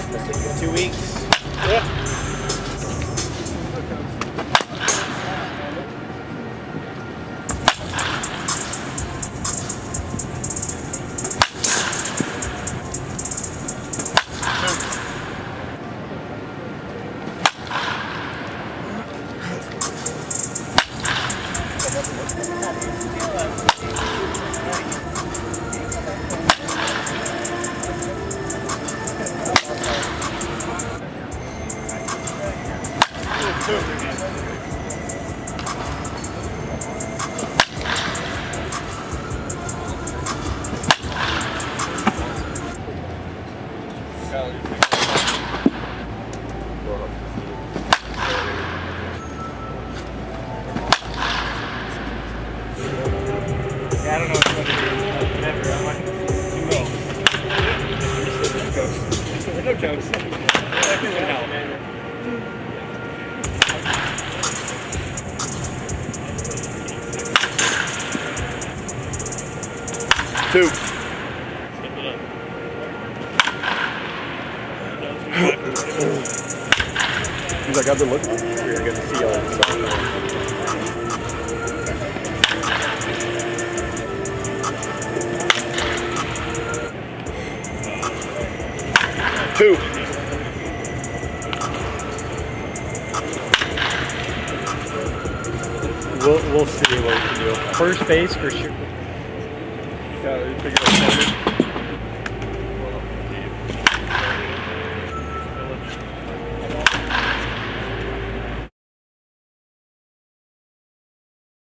2 weeks. Yeah. Yeah, I don't know what's going to do. Whatever. I'm like, no jokes. That can help. 2. He's like, I've been looking. We're going to see all this stuff. 2. We'll see what we can do. First base for sure. Yeah, you figure out